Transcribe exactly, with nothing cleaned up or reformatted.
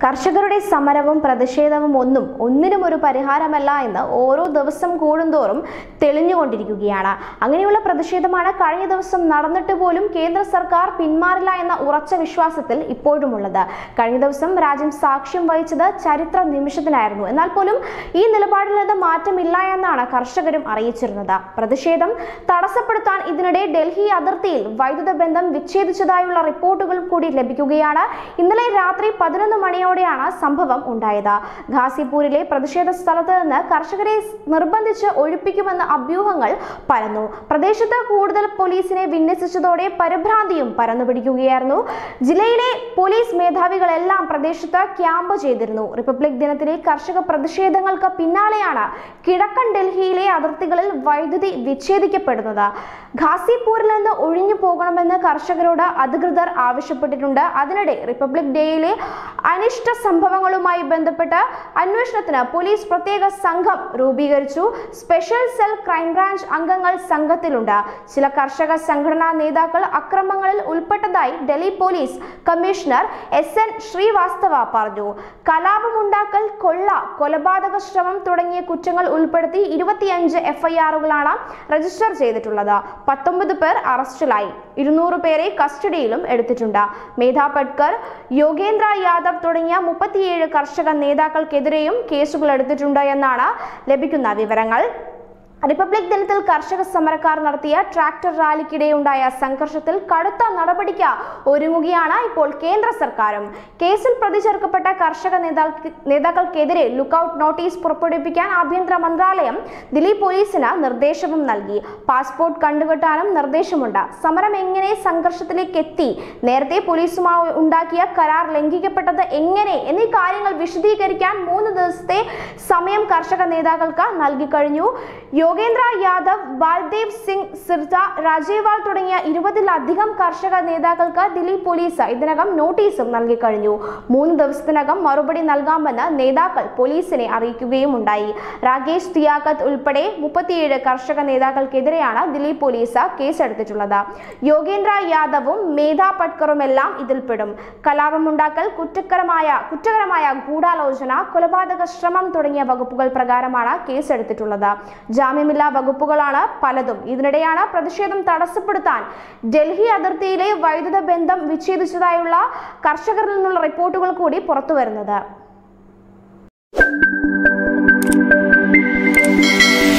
കർഷകരുടെ സമരവും പ്രതിഷേധവും ഒന്നും ഒന്നിനും ഒരു പരിഹാരമല്ല എന്ന് ഓരോ ദിവസം കൂടുന്തോറും തെളിഞ്ഞുകൊണ്ടിരിക്കുകയാണ്. അങ്ങനെയുള്ള പ്രതിഷേധമാണ് കഴിഞ്ഞ ദിവസം നടന്നിട്ട് പോലും കേന്ദ്ര സർക്കാർ പിന്മാറില്ല എന്ന ഉറച്ച വിശ്വാസത്തിൽ ഇപ്പോഴുമുള്ളത്. കഴിഞ്ഞ ദിവസം രാജ്യം സാക്ഷ്യം വഹിച്ചത് ചരിത്ര നിമിഷത്തിനായിരുന്നു. എന്നാൽ പോലും ഈ നിലപാടിൽ നിന്ന് മാറ്റമില്ല എന്നാണ് കർഷകരും അറിയിച്ചിരുന്നത്. പ്രതിഷേധം തടസ്സപ്പെടുത്താൻ ഇതിനിടെ ഡൽഹി അതിർത്തിയിൽ വൈദ്യുത ബന്ധം വിച്ഛേദിച്ചതായുള്ള റിപ്പോർട്ടുകൾ കൂടി ലഭിക്കുകയാണ്. ഇന്നലെ രാത്രി പതിനൊന്ന് മണിയോടെയാണ് സംഭവം ഉണ്ടായത്. ഘാസിപൂരിലെ പ്രതിഷേധ സ്ഥലത്ത് നിന്ന് കർഷകരെ നിർബന്ധിച്ച് ഒഴിപ്പിക്കുമെന്ന അഭ്യൂഹങ്ങൾ പരന്നു. പ്രദേശത്ത് കൂടുതൽ പോലീസിനെ വിന്യസിച്ചതോടെ പരിഭ്രാന്തിയും പരന്നുപിടിക്കുകയായിരുന്നു. ജില്ലയിലെ പോലീസ് മേധാവികളെല്ലാം പ്രദേശത്ത് ക്യാമ്പ് ചെയ്തിരുന്നു. റിപ്പബ്ലിക് ദിനത്തിലെ കർഷക പ്രതിഷേധങ്ങൾക്ക് പിന്നാലെയാണ് കിഴക്കൻ ഡൽഹിയിലെ അതിർത്തികളിൽ വൈദ്യുതി വിച്ഛേദിക്കപ്പെടുന്നത്. ഘാസിപൂരിൽ നിന്ന് ഒഴിഞ്ഞു പോകണമെന്ന് കർഷകരോട് അധികൃതർ ആവശ്യപ്പെട്ടിട്ടുണ്ട്. അതിനിടെ റിപ്പബ്ലിക് ഡേയിലെ അനിഷ്ട സംഭവങ്ങളുമായി ബന്ധപ്പെട്ട് അന്വേഷണത്തിന് പോലീസ് പ്രത്യേക സംഘം രൂപീകരിച്ചു. സ്പെഷ്യൽ സെൽ ക്രൈംബ്രാഞ്ച് അംഗങ്ങൾ സംഘത്തിലുണ്ട്. ചില കർഷക സംഘടനാ നേതാക്കൾ അക്രമങ്ങളിൽ ഉൾപ്പെട്ടതായി Delhi police commissioner S N Srivastava പറഞ്ഞു. കലാപമുണ്ടാക്കൽ, കൊള്ള, കൊലപാതക ശ്രമം തുടങ്ങിയ കുറ്റങ്ങൾ ഉൾപ്പെടുത്തി ഇരുപത്തിയഞ്ച് എഫ് ഐ ആറുകളാണ് രജിസ്റ്റർ ചെയ്തിട്ടുള്ളത്. പത്തൊമ്പത് പേർ അറസ്റ്റിലായി. ഇരുന്നൂറ് പേരെ കസ്റ്റഡിയിലും എടുത്തിട്ടുണ്ട്. മേധാ പട്കർ, യോഗേന്ദ്ര യാദവ് തുടങ്ങിയ മുപ്പത്തിയേഴ് കർഷക നേതാക്കൾക്കെതിരെയും കേസുകൾ എടുത്തിട്ടുണ്ട് എന്നാണ് ലഭിക്കുന്ന വിവരങ്ങൾ. റിപ്പബ്ലിക് ദിനത്തിൽ കർഷക സമരക്കാർ നടത്തിയ ട്രാക്ടർ റാലിക്കിടെ ഉണ്ടായ സംഘർഷത്തിൽ കടുത്ത നടപടിക്ക് ഒരുങ്ങുകയാണ് ഇപ്പോൾ കേന്ദ്ര സർക്കാരും. കേസിൽ പ്രതി ചേർക്കപ്പെട്ട കർഷക നേതാക്കൾക്കെതിരെ ലുക്കൌട്ട് നോട്ടീസ് പുറപ്പെടുവിപ്പിക്കാൻ ആഭ്യന്തര മന്ത്രാലയം ദില്ലി പോലീസിന് നിർദ്ദേശവും നൽകി. പാസ്പോർട്ട് കണ്ടുകെട്ടാനും നിർദ്ദേശമുണ്ട്. സമരം എങ്ങനെ സംഘർഷത്തിലേക്ക് എത്തി, നേരത്തെ പോലീസുമായി ഉണ്ടാക്കിയ കരാർ ലംഘിക്കപ്പെട്ടത് എങ്ങനെ എന്നീ കാര്യങ്ങൾ വിശദീകരിക്കാൻ മൂന്ന് ദിവസത്തെ സമയം കർഷക നേതാക്കൾക്ക് നൽകിക്കഴിഞ്ഞു. യോഗേന്ദ്ര യാദവ്, ബാൽദേവ് സിംഗ് സിർസ, രാജേവാൾ തുടങ്ങിയ ഇരുപതിലധികം കർഷക നേതാക്കൾക്ക് ദില്ലി പോലീസ് ഇതിനകം നോട്ടീസും നൽകിക്കഴിഞ്ഞു. മൂന്ന് ദിവസത്തിനകം മറുപടി നൽകാമെന്ന് നേതാക്കൾ പോലീസിനെ അറിയിക്കുകയും ഉണ്ടായി. രാകേഷ് തിയാക്കത്ത് ഉൾപ്പെടെ മുപ്പത്തിയേഴ് കർഷക നേതാക്കൾക്കെതിരെയാണ് ദില്ലി പോലീസ് കേസെടുത്തിട്ടുള്ളത്. യോഗേന്ദ്ര യാദവും മേധാ പട്കറുമെല്ലാം ഇതിൽപ്പെടും. കലാപമുണ്ടാക്കൽ, കുറ്റകരമായ കുറ്റകരമായ ഗൂഢാലോചന, കൊലപാതക ശ്രമം തുടങ്ങിയ വകുപ്പുകൾ പ്രകാരമാണ് കേസെടുത്തിട്ടുള്ളത്. ജാമ്യമില്ലാ വകുപ്പുകളാണ് പലതും. ഇതിനിടെയാണ് പ്രതിഷേധം തടസ്സപ്പെടുത്താൻ ഡൽഹി അതിർത്തിയിലെ വൈദ്യുത ബന്ധം വിച്ഛേദിച്ചതായുള്ള കർഷകരിൽ നിന്നുള്ള റിപ്പോർട്ടുകൾ കൂടി പുറത്തുവരുന്നത്.